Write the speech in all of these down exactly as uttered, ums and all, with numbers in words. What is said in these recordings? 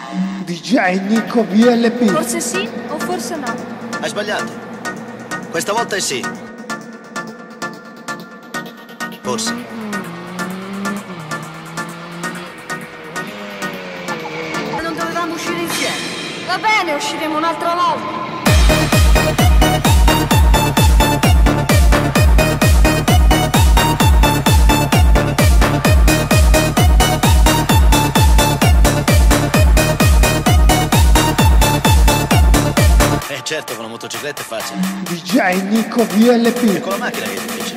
D J Nico V L P. Forse sì o forse no. Hai sbagliato. Questa volta è sì. Forse. Ma non dovevamo uscire insieme. Va bene, usciremo un'altra volta. Eh certo, con la motocicletta è facile. D J Nico V L P. È con la macchina che è difficile.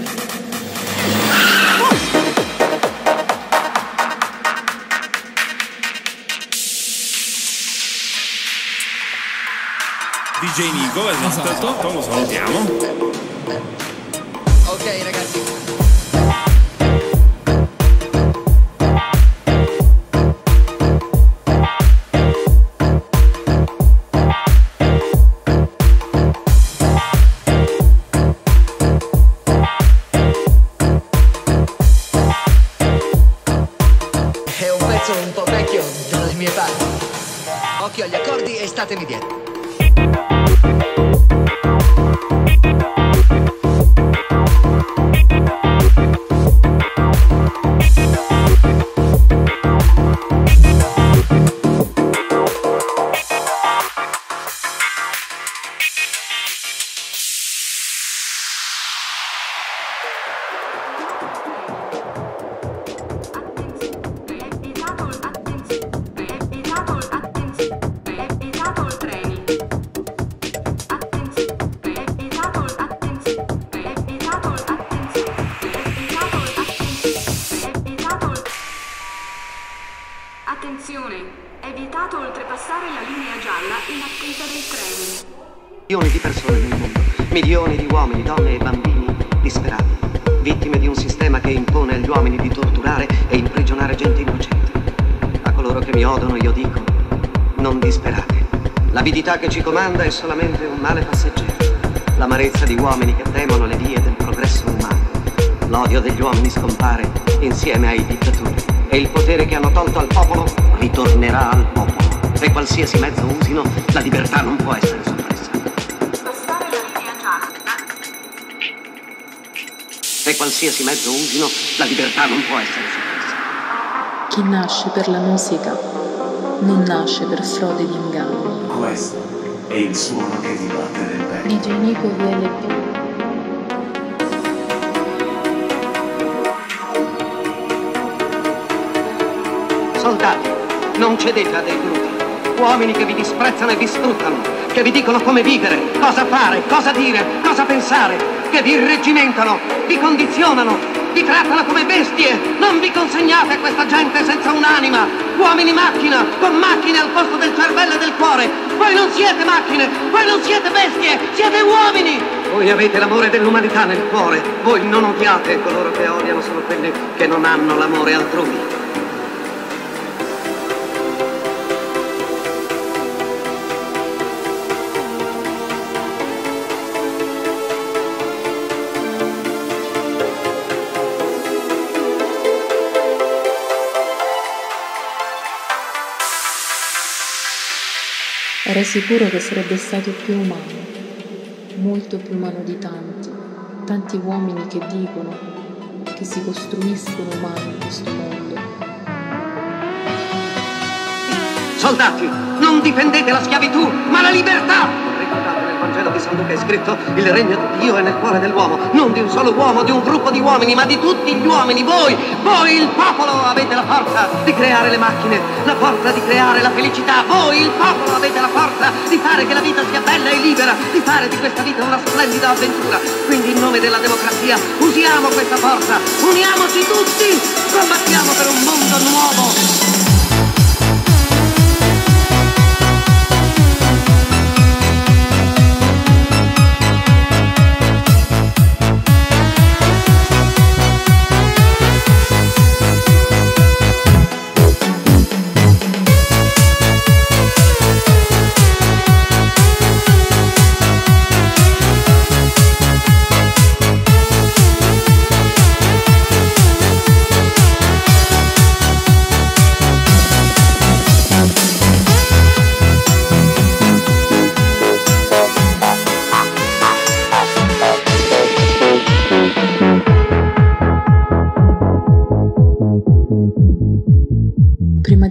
D J Nico, esatto, esatto, lo salutiamo. Ok ragazzi. È un pezzo un po' vecchio dalle mie parti. Occhio agli accordi e statemi dietro. Attenzione, è vietato oltrepassare la linea gialla in attesa dei treni. Milioni di persone nel mondo, milioni di uomini, donne e bambini disperati, vittime di un sistema che impone agli uomini di torturare e imprigionare gente innocente. A coloro che mi odono io dico, non disperate. L'avidità che ci comanda è solamente un male passeggero. L'amarezza di uomini che temono le vie del progresso umano. L'odio degli uomini scompare insieme ai dittatori. E il potere che hanno tolto al popolo ritornerà al popolo. Se qualsiasi mezzo usino, la libertà non può essere soppressa. Passare la linea gialla. Se qualsiasi mezzo usino, la libertà non può essere soppressa. Chi nasce per la musica non nasce per frode di inganni. Questo è il suono che ti batte nel petto. D J Nico V L P. Soldati, non cedete a dei bruti, uomini che vi disprezzano e vi sfruttano, che vi dicono come vivere, cosa fare, cosa dire, cosa pensare, che vi irreggimentano, vi condizionano, vi trattano come bestie. Non vi consegnate a questa gente senza un'anima, uomini macchina, con macchine al posto del cervello e del cuore. Voi non siete macchine, voi non siete bestie, siete uomini. Voi avete l'amore dell'umanità nel cuore, voi non odiate, coloro che odiano sono quelli che non hanno l'amore altrui. Era sicuro che sarebbe stato più umano, molto più umano di tanti, tanti uomini che dicono che si costruiscono umani in questo mondo. Soldati, non difendete la schiavitù, ma la libertà! Ricordate, nel Vangelo di San Luca è scritto: il regno di Dio è nel cuore dell'uomo, non di un solo uomo, di un gruppo di uomini, ma di tutti gli uomini. Voi, voi il popolo, avete la forza di creare le macchine, la forza di creare la felicità. Voi, il popolo, avete la forza di fare che la vita sia bella e libera, di fare di questa vita una splendida avventura. Quindi, in nome della democrazia, usiamo questa forza, uniamoci tutti, combattiamo per un mondo nuovo.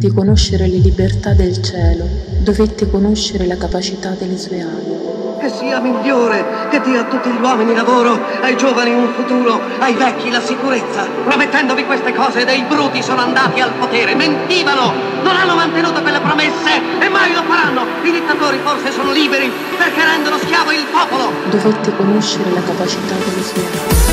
Dovette conoscere le libertà del cielo, dovette conoscere la capacità delle sue ali. Che sia migliore, che dia a tutti gli uomini lavoro, ai giovani un futuro, ai vecchi la sicurezza. Promettendovi queste cose, dei bruti sono andati al potere, mentivano, non hanno mantenuto quelle promesse e mai lo faranno. I dittatori forse sono liberi perché rendono schiavo il popolo. Dovette conoscere la capacità delle sue ali.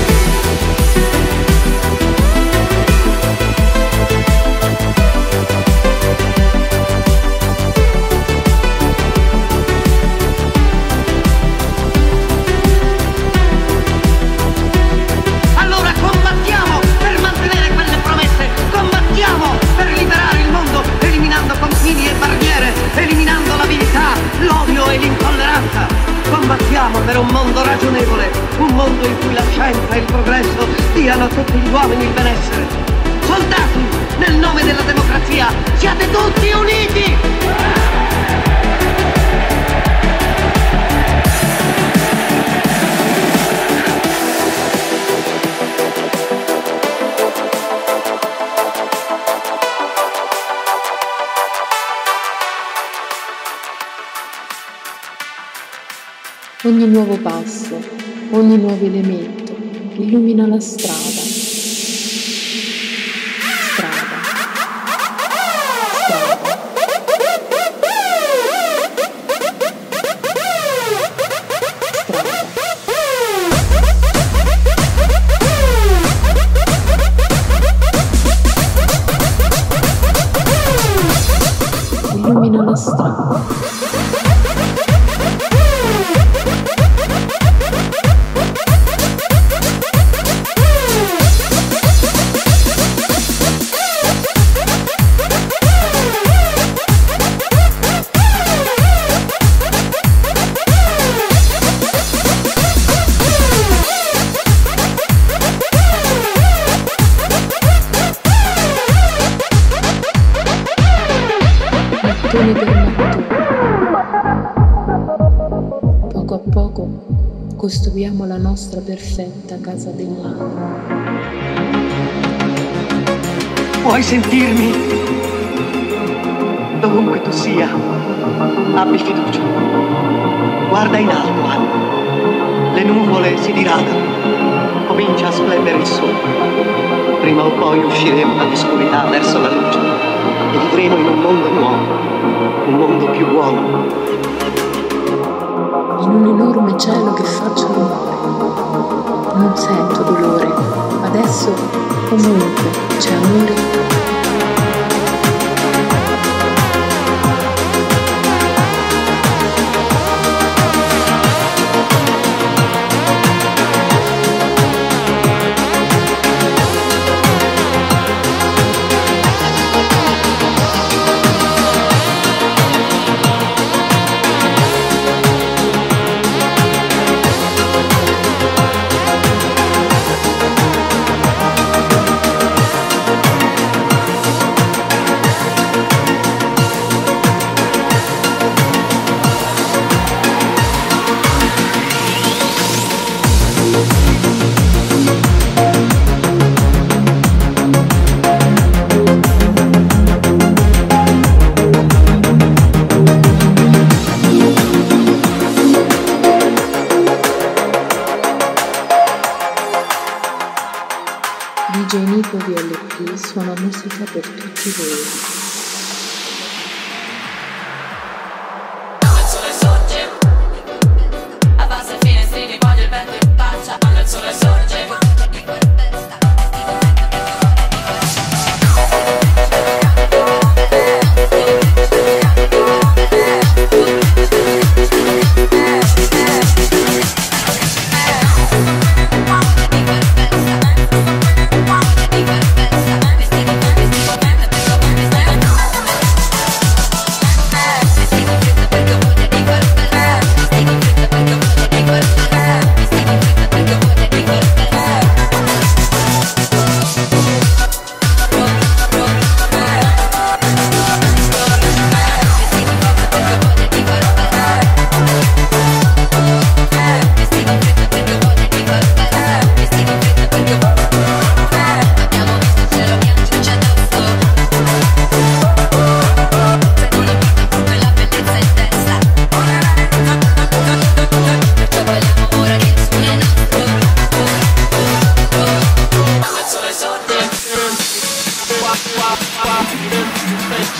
Eliminando l'abilità, l'odio e l'intolleranza. Combattiamo per un mondo ragionevole, un mondo in cui la scienza e il progresso diano a tutti gli uomini il benessere. Soldati, nel nome della democrazia, siate tutti uniti! Ogni nuovo passo, ogni nuovo elemento illumina la strada. Strada. Strada. Strada. Illumina la strada. Mattone per mattone. Poco a poco costruiamo la nostra perfetta casa dell'anima. Puoi sentirmi? Dovunque tu sia, abbi fiducia. Guarda in alto, Anna. Le nuvole si diradano. Comincia a splendere il sole. Prima o poi usciremo dall'oscurità verso la luce e vivremo in un mondo nuovo. Un mondo più buono. In un enorme cielo che faccia rumore. Non sento dolore. Adesso comunque c'è amore. D J Nico V L P suona musica per tutti voi.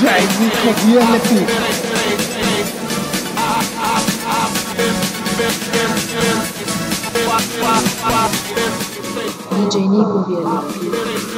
D J Nico V L P. D J Nico V L P.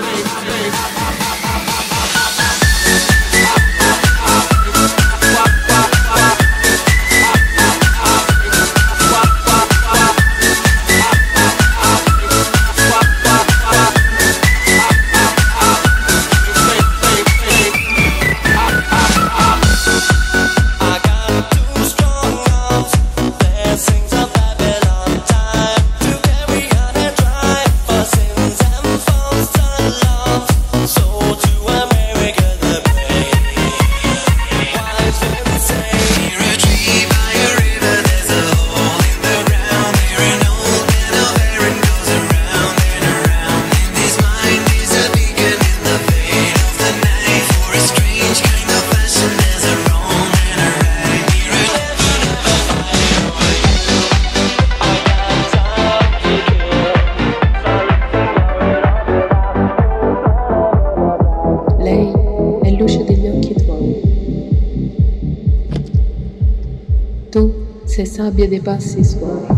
Se sabbia dei passi suoi.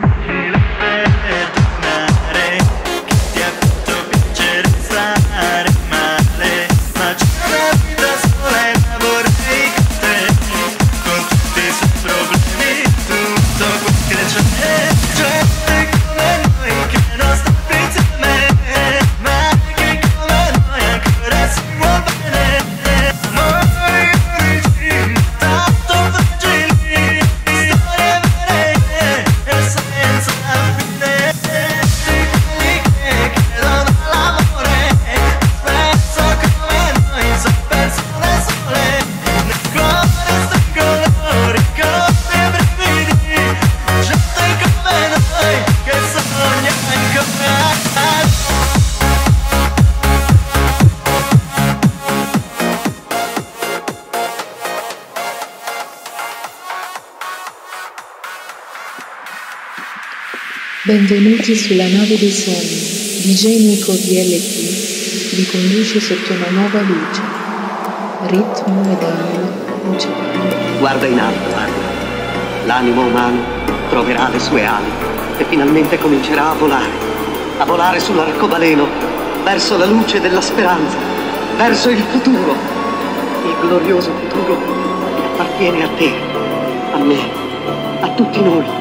Benvenuti sulla nave dei sogni. D J Nico V L P vi conduce sotto una nuova luce, ritmo ed anima luce. Guarda in alto, guarda. L'animo umano troverà le sue ali e finalmente comincerà a volare, a volare sull'arcobaleno verso la luce della speranza, verso il futuro, il glorioso futuro che appartiene a te, a me, a tutti noi.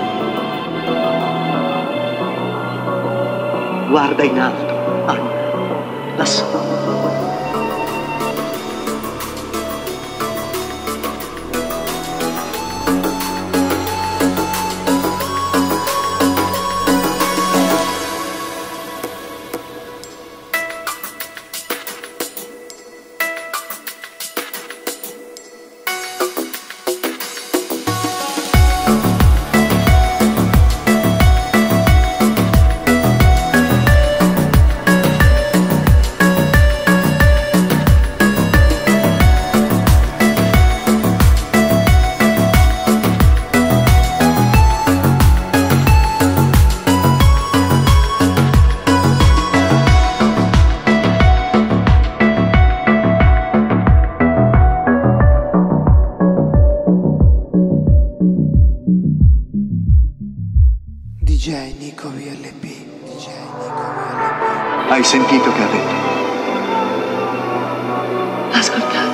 Guarda in alto, Anna, lassù. D J Nico V L P. D J Nico V L P. Hai sentito che ha detto? Ascoltate.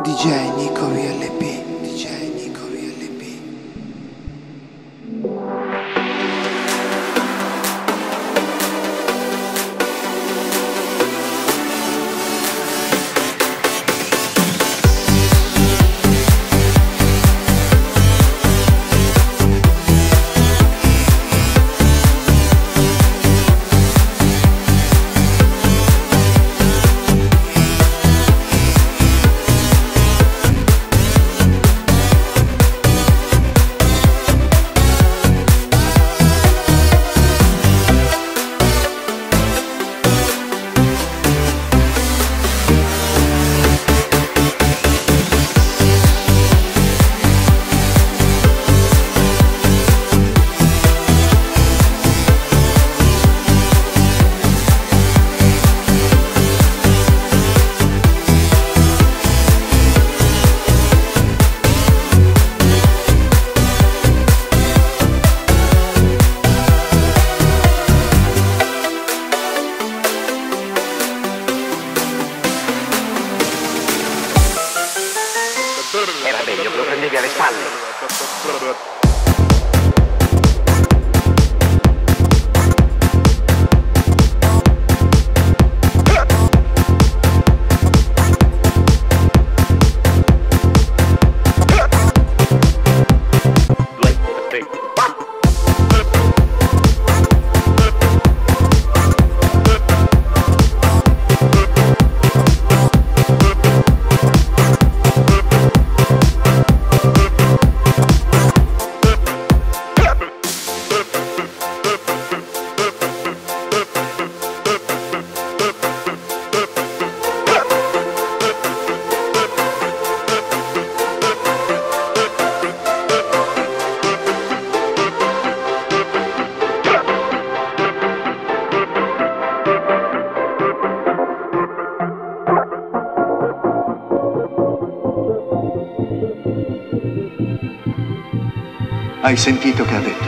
D J Nico V L P, D J Nico V L P. Era meglio che lo prendevi alle spalle. Hai sentito che ha detto?